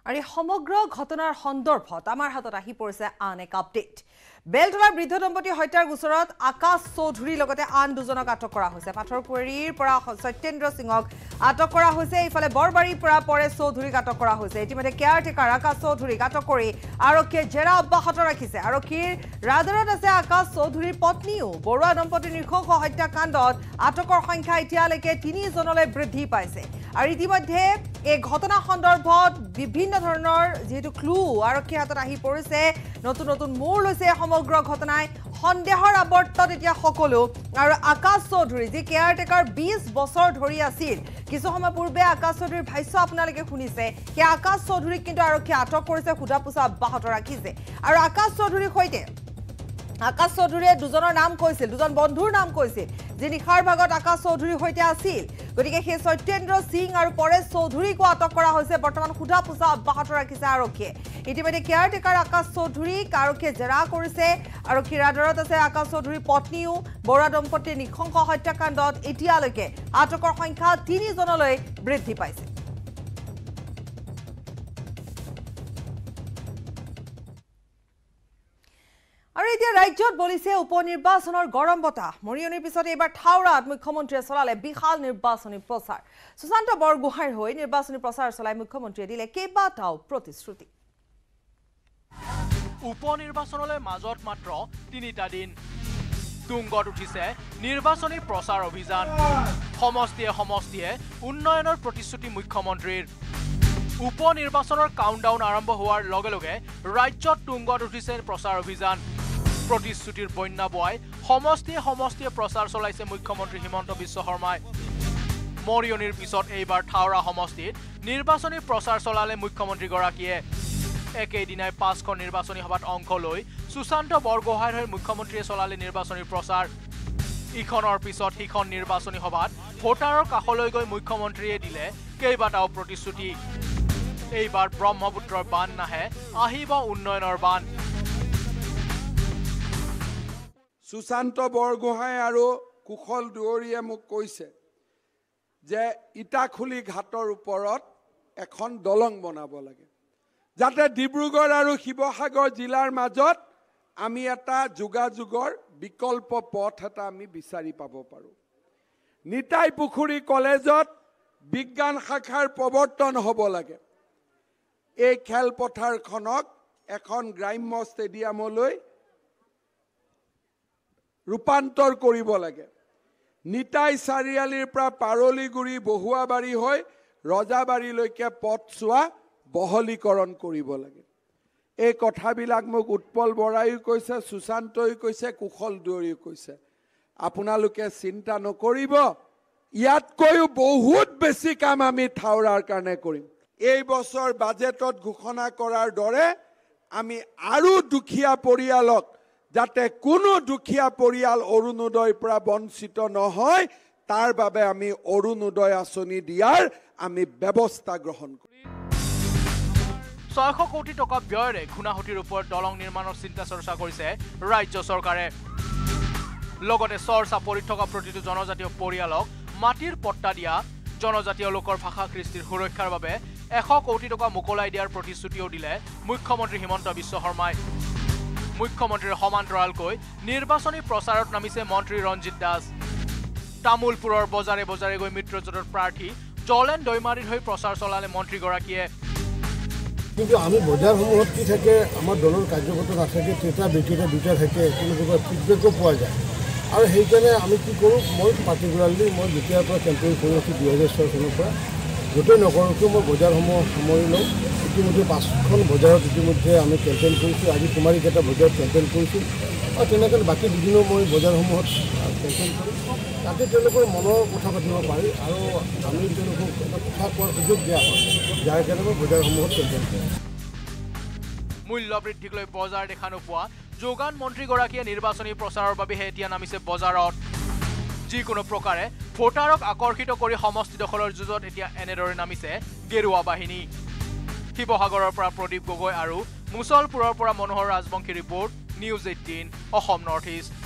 আৰু সমগ্ৰ ঘটনাৰ সন্দৰ্ভত আমাৰ হাতত আহি পৰিছে আন এক আপডেট বেলতলাৰ বৃদ্ধ দম্পতি হত্যাৰ গোচৰত আকাশ চৌধুৰীৰ লগতে আন দুজনক আটক কৰা হৈছে পাথৰকুঁৱৰীৰ পৰা সত্যেন্দ্ৰ সিঙক আটক কৰা হৈছে ইফালে বৰবাৰীৰ পৰা পৰেশ চৌধুৰীক আটক কৰা হৈছে ইতিমধ্যে কেয়াৰটেকাৰ আকাশ চৌধুৰীক আটক কৰি আৰক্ষীয়ে জেৰা অব্যাহত ৰাখিছে আৰক্ষীৰ ৰাডাৰত আছে আকাশ চৌধুৰীৰ পত্নীও বৰুৱা দম্পতিৰ নৃশংস হত্যাকাণ্ডত আটকৰ সংখ্যা এতিয়ালৈকে 3 জনলৈ বৃদ্ধি পাইছে আৰু ইতিমধ্যে এই ঘটনা সন্দৰ্ভত বিভিন্ন ধৰণৰ যেহেতু ক্লু আৰক্ষীৰ হাতত আহি পৰিছে নতুন নতুন মূৰ লৈছে সমগ্ৰ ঘটনাই সন্দেহৰ আৱৰ্তত এতিয়া সকলো আৰু আকাশ চৌধুৰী যি কেয়াৰটেকাৰ 20 বছৰ ধৰি আছিল কিছু সময় পূৰ্বে আকাশ চৌধুৰীৰ ভাষ্য আপোনালোকে শুনিছে কি আকাশ চৌধুৰীক কিন্তু আৰক্ষীয়ে আটক কৰিছে খুদাপোছা অব্যাহত ৰাখিছে আৰু আকাশ চৌধুৰীৰ সৈতে আকাশ চৌধুৰীয়ে দুজনৰ নাম কৈছিল দুজন বন্ধুৰ নাম কৈছিল যে নিখাৰ ভাগত আকাশ চৌধুৰীৰ সৈতে আছিল গতিকে সেই সত্যেন্দ্ৰ সিং আৰু পৰেশ চৌধুৰীকো আটক কৰা হৈছে বৰ্তমান খুদাপোছা অব্যাহত ৰাখিছে আৰক্ষীয়ে ইতিমধ্যে কেয়াৰটেকাৰ আকাশ চৌধুৰীক আৰক্ষীয়ে জেৰা কৰিছে আৰক্ষীৰ ৰাডাৰত আছে আকাশ চৌধুৰীৰ পত্নীও বৰুৱা দম্পতিৰ নৃশংস হত্যাকাণ্ডত এতিয়ালৈকে আটকৰ সংখ্যা 3 জনলৈ বৃদ্ধি পাইছে আৰু এতিয়া ৰাজ্যত বলিছে উপনিৰ্বাচনৰ গৰম বতাহ মৰিয়নিৰ পিছত এবাৰ থাওৰাত মুখ্যমন্ত্ৰীয়ে চলালে বিশাল নিৰ্বাচনী প্ৰচাৰ সুশান্ত বৰগোহাঁইৰ হৈ নিৰ্বাচনী প্ৰচাৰ চলাই মুখ্যমন্ত্ৰীয়ে দিলে কেইবাটাও প্ৰতিশ্ৰুতি উপনিৰ্বাচনলৈ মাজত মাত্ৰ 3টা দিন তুংগত উঠিছে নিৰ্বাচনী প্ৰচাৰ অভিযান সমষ্টিয়ে উন্নয়নৰ প্ৰতিশ্ৰুতি মুখ্যমন্ত্ৰীৰ উপনিৰ্বাচনৰ কাউণ্টডাউন আৰম্ভ হোৱাৰ লগে লগে ৰাজ্যত তুংগত উঠিছে প্ৰচাৰ অভিযান প্ৰতিশ্ৰুতিৰ বন্যা বয় সমষ্টিয়ে প্ৰচাৰ চলাইছে মুখ্যমন্ত্ৰী হিমন্ত বিশ্ব শৰ্মাই মৰিয়নিৰ পিছত এইবাৰ থাওৰা সমষ্টিত নিৰ্বাচনী প্ৰচাৰ চলালে মুখ্যমন্ত্ৰীগৰাকীয়ে একেদিনাই 5খন নিৰ্বাচনী সভাত অংশ লৈ সুশান্ত বৰগোহাঁইৰ হৈ মুখ্যমন্ত্ৰীয়ে চলালে নিৰ্বাচনী প্ৰচাৰ ইখনৰ পিছত সিখন নিৰ্বাচনী সভাত ভোটাৰৰ কাষলৈ গৈ মুখ্যমন্ত্ৰীয়ে দিলে কেইবাটাও প্ৰতিশ্ৰুতি এইবাৰ ব্ৰহ্মপুত্ৰৰ বান নাহে আহিব উন্নয়নৰ বান সুশান্ত বৰগোহাঁই আৰু কুশল দুৱৰীয়ে মোক কৈছে যে ইটাখুলি ঘাটৰ ওপৰত এখন দলং বনাব লাগে যাতে ডিব্ৰুগড় আৰু শিৱসাগৰ জিলাৰ মাজত আমি এটা যোগাযোগৰ বিকল্প পথ এটা আমি বিচাৰি পাব পাৰোঁ নিতাই পুখুৰী কলেজত বিজ্ঞান শাখাৰ প্ৰৱৰ্তন হ'ব লাগে এই খেলপথাৰখনক এখন গ্ৰাম্য ষ্টেডিয়ামলৈ ৰূপান্তৰ কৰিব লাগে নিতাই চাৰিআলিৰ পৰা পাৰলিগুৰি বহুৱাবাৰী হৈ ৰজাবাৰীলৈকে পথছোৱা বহলীকৰণ কৰিব লাগে এই কথাবিলাক মোক উৎপল বৰাইও কৈছে সুশান্তই কৈছে কুশল দুৱৰীও কৈছে আপোনালোকে চিন্তা নকৰিব ইয়াতকৈও বহুত বেছি কাম আমি থাওৰাৰ কাৰণে কৰিম এই বছৰ বাজেটত ঘোষণা কৰাৰ দৰে আমি আৰু দুখীয়া পৰিয়ালক যাতে কোনো দুখীয়া পৰিয়াল অৰুণোদয়ৰ পৰা বঞ্চিত নহয় তাৰ বাবে আমি অৰুণোদয় আঁচনি দিয়াৰ আমি ব্যৱস্থা গ্ৰহণ কৰিম 600 কোটি টকা ব্যয়েৰে ঘুণাহুতিৰ ওপৰত দলং নিৰ্মাণৰ চিন্তা চৰ্চা কৰিছে ৰাজ্য চৰকাৰে লগতে চৰ্চা পৰি থকা প্ৰতিটো জনজাতীয় পৰিয়ালক মাটিৰ পট্টা দিয়া জনজাতীয় লোকৰ ভাষা কৃষ্টিৰ সুৰক্ষাৰ বাবে 100 কোটি টকা মুকলাই দিয়াৰ প্ৰতিশ্ৰুতিও দিলে মুখ্যমন্ত্ৰী হিমন্ত বিশ্ব শৰ্মাই মুখ্যমন্ত্ৰীৰ সমান্তৰালকৈ নিৰ্বাচনী প্ৰচাৰত নামিছে মন্ত্ৰী ৰঞ্জিত দাস তামুলপুৰৰ বজাৰে গৈ মিত্ৰজোঁটৰ প্ৰাৰ্থী জলেন দৈমাৰীৰ হৈ প্ৰচাৰ চলালে মন্ত্ৰীগৰাকীয়ে কিন্তু আমি বজাৰসমূহত কি থাকে আমাৰ দলৰ কাৰ্যকৰ্তা নাথাকে তেটা বেটিটা দুটা থাকে তেওঁলোকৰ ফিডবেকো পোৱা যায় আৰু সেইকাৰণে আমি কি কৰোঁ মই পাৰ্টিকুলাৰলি মই যেতিয়াৰ পৰা কেম্পেইন কৰি আছোঁ 2006 চনৰ পৰা গোটেই নগৰকো মই বজাৰসমূহ সামৰি লওঁ ইতিমধ্যে 5খন বজাৰত ইতিমধ্যে আমি কেম্পেইন কৰিছোঁ আজি কুমাৰীকেইটা বজাৰত কেম্পেইন কৰিছোঁ আৰু তেনেকৈ বাকী বিভিন্ন মই বজাৰসমূহত কেম্পেইন কৰিম তাতে তেওঁলোকৰ মনৰ কথা পাতিব পাৰি আৰু আমি তেওঁলোকক এটা কথা কোৱাৰ সুযোগ দিয়া হয় যাৰ কাৰণে মই বজাৰসমূহত কেম্পেইন কৰোঁ মূল্য বৃদ্ধিক লৈ বজাৰ দেখা নোপোৱা যোগান মন্ত্ৰীগৰাকীয়ে নিৰ্বাচনী প্ৰচাৰৰ বাবেহে এতিয়া নামিছে বজাৰত যিকোনো প্ৰকাৰে ভোটাৰক আকৰ্ষিত কৰি সমষ্টি দখলৰ যুঁজত এতিয়া এনেদৰে নামিছে গেৰুৱা বাহিনী শিৱসাগৰৰ পৰা প্ৰদীপ গগৈ আৰু মুছলপুৰৰ পৰা Manohar Rajbongshi report News18 Assam Northeast